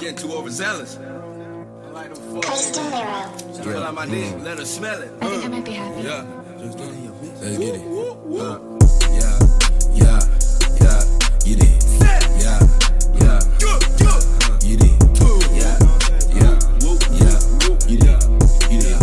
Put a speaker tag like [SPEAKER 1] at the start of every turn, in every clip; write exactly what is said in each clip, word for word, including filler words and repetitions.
[SPEAKER 1] getting too overzealous. I like them fuck.
[SPEAKER 2] Coastal Nero.
[SPEAKER 1] Fill out my dick, let her smell it.
[SPEAKER 2] I think I might be happy.
[SPEAKER 1] Yeah.
[SPEAKER 3] Let's get it. Uh, yeah, yeah, yeah, you did. Yeah, yeah, you did. Yeah, yeah, yeah, you did. You did.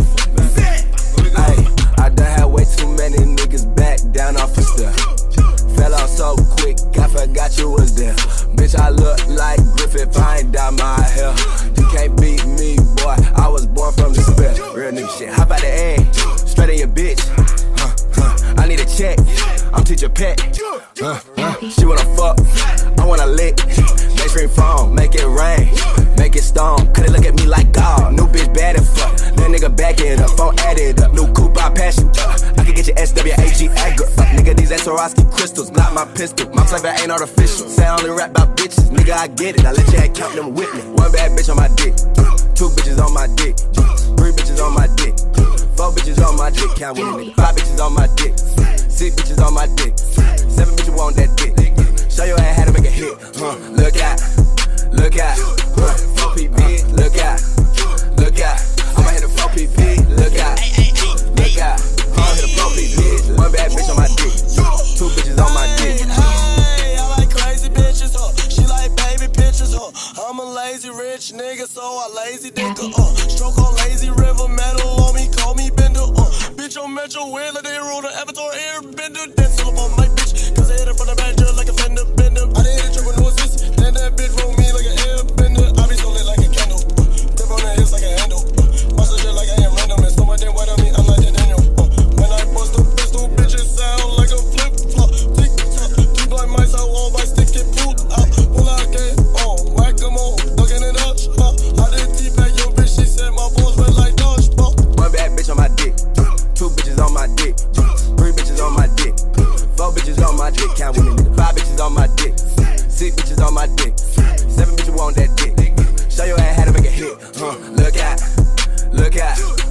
[SPEAKER 3] Hey, I done had way too many niggas back down off the step. Fell off so quick, I forgot you was there. Bitch, I look like Griffith, I ain't dye my hair. You can't beat me, boy, I was born from the spit. Real nigga shit, hop out the egg, straight in your bitch. Huh, huh, I need a check, I'm teacher pet. Huh, huh, she wanna fuck, I wanna lick. Mainstream phone, make it rain, make it storm. Couldn't look at me like God, new bitch bad as fuck. That nigga back it up, phone added up. New coupe, I passion. I can get your S W A G aggro. Nigga, these Swarovski crystals, glock my pistol. My flavor ain't artificial. Say I only rap about bitches, nigga, I get it. I let your head count them with me. One bad bitch on my dick, two bitches on my dick, three bitches on my dick, four bitches on my dick. Count with me, five bitches on my dick, six bitches on my dick, seven bitches want that dick. Show your ass how to make a hit. Huh? Look out, look out. Huh? four P P, look out, look out. I'ma hit a four P P, look out, look out. I'ma hit a four P P. One bad bitch on my dick, two bitches on my dick.
[SPEAKER 4] Hey, I like crazy bitches, huh? She like baby pictures, huh? I'm a lazy rich nigga, so I lazy dicker, uh. Stroke on lazy river, metal on me, call me bender, uh. Bitch on Metro, where like they rule the Avatar airbender. Dance all up on my bitch, cause I hit it from the back just like a fender bender. I didn't hit a trick with no assist, then that bitch roll me like an airbender. I be so lit like a candle, grip on the hips like a handle. Muscle just like I am random, and so much then white on me, I'm like the Daniel. Uh. When I bust a pistol, bitches sound like a flip flop. Tick tock, keep like mice, I won't bite, stick it pulled out. Pull out, get on, whack them on, ducking it up. Uh. I did T-back your bitch, she said my balls went like dodgeball.
[SPEAKER 3] One bad bitch on my dick, two bitches on my dick, three bitches on my dick, four bitches on my dick. Count with me, nigga. Five bitches on my dick, six bitches on my dick, seven bitches want that dick. Show your ass how to make a hit. Huh? Look out, look out.